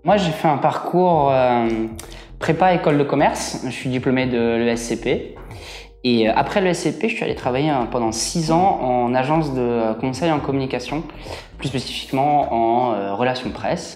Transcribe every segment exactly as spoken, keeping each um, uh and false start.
Moi, j'ai fait un parcours euh, prépa école de commerce. Je suis diplômé de l'E S C P. Et après l'E S C P, je suis allé travailler pendant six ans en agence de conseil en communication, plus spécifiquement en euh, relations presse.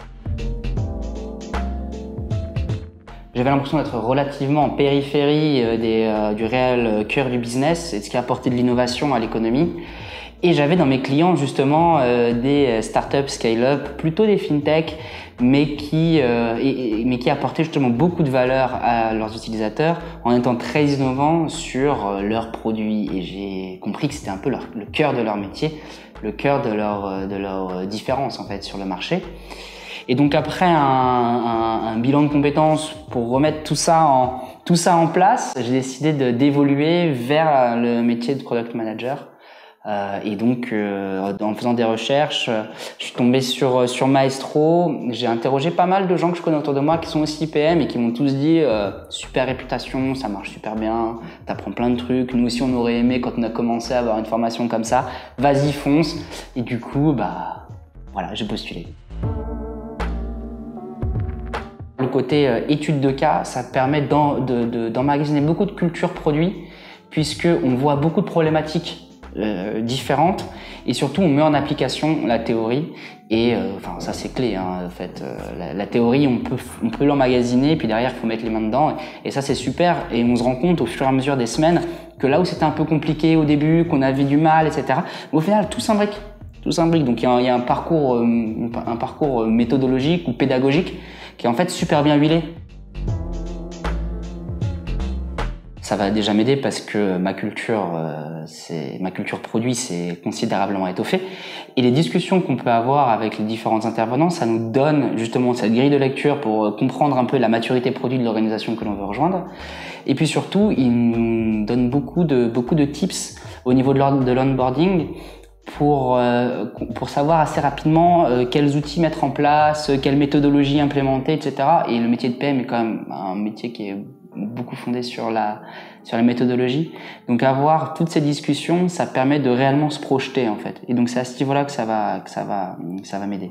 J'avais l'impression d'être relativement en périphérie euh, des, euh, du réel cœur du business et de ce qui a apporté de l'innovation à l'économie. Et j'avais dans mes clients justement euh, des startups scale-up, plutôt des fintech, mais qui, euh, et, et, mais qui apportaient justement beaucoup de valeur à leurs utilisateurs en étant très innovants sur euh, leurs produits. Et j'ai compris que c'était un peu leur, le cœur de leur métier, le cœur de leur, de leur différence en fait sur le marché. Et donc après un, un, un bilan de compétences pour remettre tout ça en, tout ça en place, j'ai décidé de, d'évoluer vers le métier de product manager. Euh, et donc, euh, en faisant des recherches, euh, je suis tombé sur sur Maestro. J'ai interrogé pas mal de gens que je connais autour de moi qui sont aussi P M et qui m'ont tous dit euh, super réputation, ça marche super bien, t'apprends plein de trucs. Nous aussi, on aurait aimé quand on a commencé à avoir une formation comme ça. Vas-y, fonce. Et du coup, bah voilà, j'ai postulé. Le côté euh, étude de cas, ça permet d'en, de, de, d'emmagasiner beaucoup de culture produit, puisque on voit beaucoup de problématiques Euh, différentes et surtout on met en application la théorie et euh, enfin ça c'est clé hein, en fait euh, la, la théorie on peut on peut l'emmagasiner puis derrière il faut mettre les mains dedans et, et ça c'est super et on se rend compte au fur et à mesure des semaines que là où c'était un peu compliqué au début qu'on avait du mal etc au final tout s'imbrique tout s'imbrique donc il y a un, il y a un parcours euh, un parcours méthodologique ou pédagogique qui est en fait super bien huilé. Ça va déjà m'aider parce que ma culture, euh, c'est, ma culture produit s'est considérablement étoffée. Et les discussions qu'on peut avoir avec les différents intervenants, ça nous donne justement cette grille de lecture pour comprendre un peu la maturité produit de l'organisation que l'on veut rejoindre. Et puis surtout, ils nous donnent beaucoup de, beaucoup de tips au niveau de l'onboarding pour, euh, pour savoir assez rapidement euh, quels outils mettre en place, quelle méthodologie implémenter, et cetera. Et le métier de P M est quand même un métier qui est beaucoup fondé sur la sur la méthodologie. Donc avoir toutes ces discussions, ça permet de réellement se projeter en fait. Et donc c'est à ce niveau-là que ça va que ça va que ça va m'aider.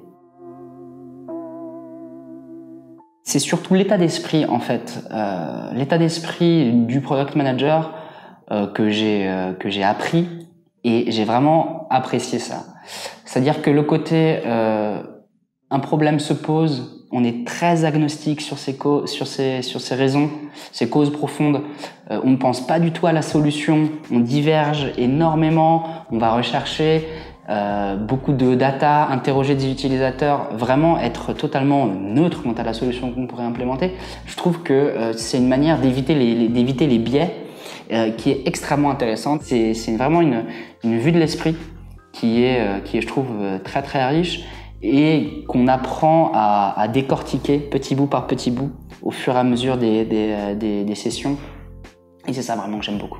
C'est surtout l'état d'esprit en fait, euh, l'état d'esprit du product manager euh, que j'ai euh, que j'ai appris et j'ai vraiment apprécié ça. C'est-à-dire que le côté euh, un problème se pose, on est très agnostique sur ces causes, sur ces sur ces raisons, ces causes profondes. Euh, on ne pense pas du tout à la solution, on diverge énormément, on va rechercher euh, beaucoup de data, interroger des utilisateurs, vraiment être totalement neutre quant à la solution qu'on pourrait implémenter. Je trouve que euh, c'est une manière d'éviter les, les d'éviter les biais euh, qui est extrêmement intéressante. C'est c'est vraiment une une vue de l'esprit qui est euh, qui est je trouve très très riche et qu'on apprend à, à décortiquer petit bout par petit bout au fur et à mesure des, des, des, des sessions. Et c'est ça vraiment que j'aime beaucoup.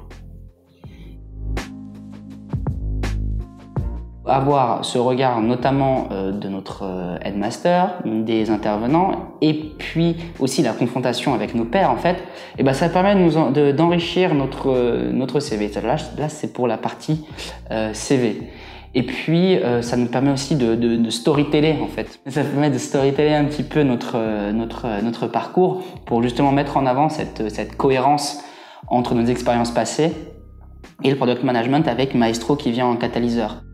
Avoir ce regard notamment euh, de notre euh, headmaster, des intervenants, et puis aussi la confrontation avec nos pairs en fait, et ben ça permet de nous en, de, d'enrichir notre, euh, notre C V. Là, là c'est pour la partie euh, C V. Et puis, euh, ça nous permet aussi de, de, de storyteller, en fait. Ça permet de storyteller un petit peu notre, notre, notre parcours pour justement mettre en avant cette, cette cohérence entre nos expériences passées et le product management avec Maestro qui vient en catalyseur.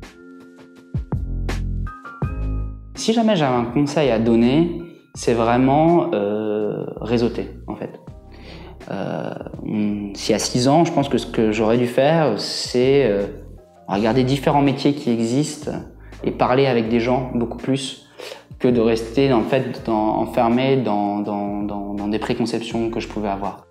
Si jamais j'avais un conseil à donner, c'est vraiment euh, réseauter, en fait. Euh, si à six ans, je pense que ce que j'aurais dû faire, c'est euh, regarder différents métiers qui existent et parler avec des gens beaucoup plus que de rester en fait dans, enfermé dans, dans, dans, dans des préconceptions que je pouvais avoir.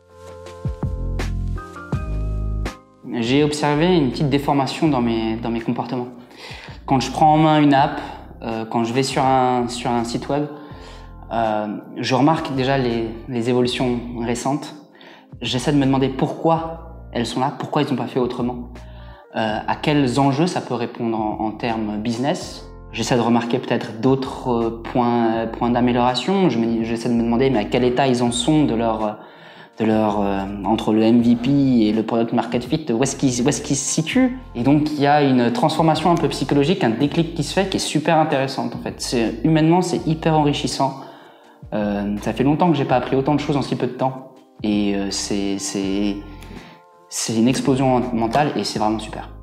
J'ai observé une petite déformation dans mes, dans mes comportements. Quand je prends en main une app, euh, quand je vais sur un, sur un site web, euh, je remarque déjà les, les évolutions récentes. J'essaie de me demander pourquoi elles sont là, pourquoi ils n'ont pas fait autrement. Euh, à quels enjeux ça peut répondre en, en termes business. J'essaie de remarquer peut-être d'autres euh, points, points d'amélioration. Je me, j'essaie de me demander mais à quel état ils en sont de leur, de leur euh, entre le M V P et le product market fit, où est-ce qu'ils, où est-ce qu'ils se situent. Et donc il y a une transformation un peu psychologique, un déclic qui se fait, qui est super intéressante en fait. C'est, humainement, c'est hyper enrichissant Euh, ça fait longtemps que j'ai pas appris autant de choses en si peu de temps. Et euh, c'est, c'est, c'est une explosion mentale et c'est vraiment super.